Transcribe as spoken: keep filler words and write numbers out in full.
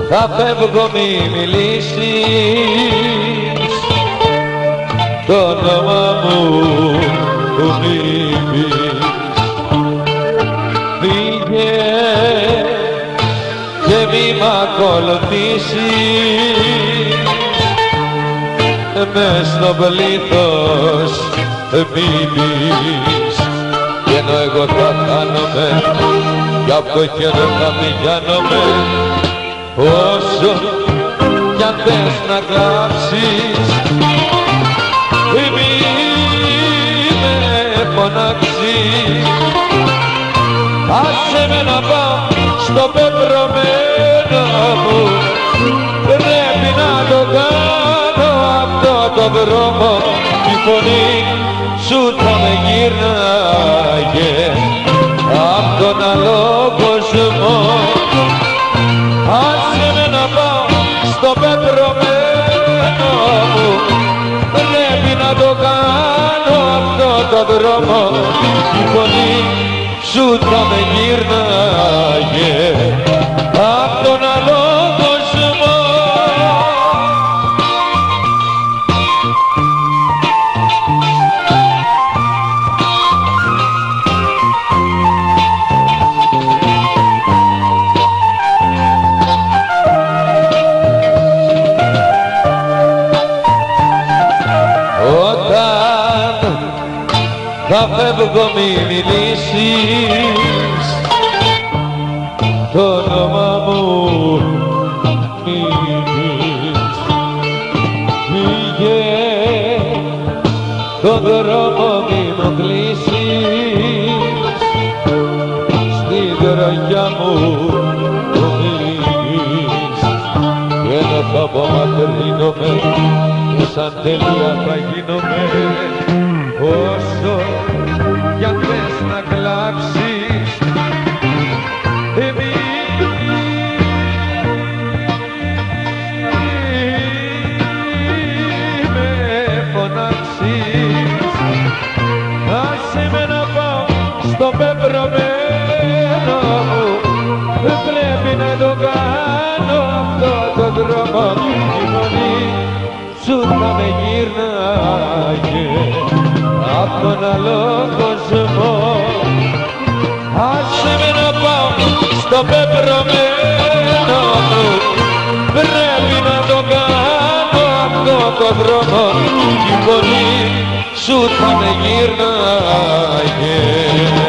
θα φεύγω μη μιλήσεις, το όνομα μου μη πεις. Φύγε και μη μ' ακολουθήσεις, μες στο πλήθος μη πεις. Κι ενώ εγώ θα χάνομαι, κι απ' το χέρι θα πηγαίνομαι, όσο κι αν θες να κλάψεις, μη με φωνάξεις. Άσε με να πάω στο πεπρωμένο μου, πρέπει να το κάνω αυτό το δρόμο. Η φωνή σου θα με γύρναγε απ' τον άλλο κόσμο. Άσε με να πάω στο πεπρωμένο μου, πρέπει να το κάνω αυτό το δρόμο. Η φωνή σου θα με γύρναγε απ' τον άλλο κόσμο. Θα φεύγω μη μιλήσεις, το όνομα μου μη πεις. Φύγε, τον δρόμο μη μου κλείσεις, στην τροχιά μου μη πεις. Κι ενώ θα απομακρύνομαι, σαν τέλεια θα γίνομαι, όσο κι αν θες να κλάψεις, μη με φωνάξεις. Άσε με να πάω στο πεπρωμένο μου, πρέπει να το κάνω αυτό το δρόμο. Η φωνή σου θα με γύρναγε απ' τον άλλο κόσμο. Άσε με να πάω στο πεπρωμένο μου, πρέπει να το κάνω αυτό το δρόμο. Η φωνή σου θα με γύρναγε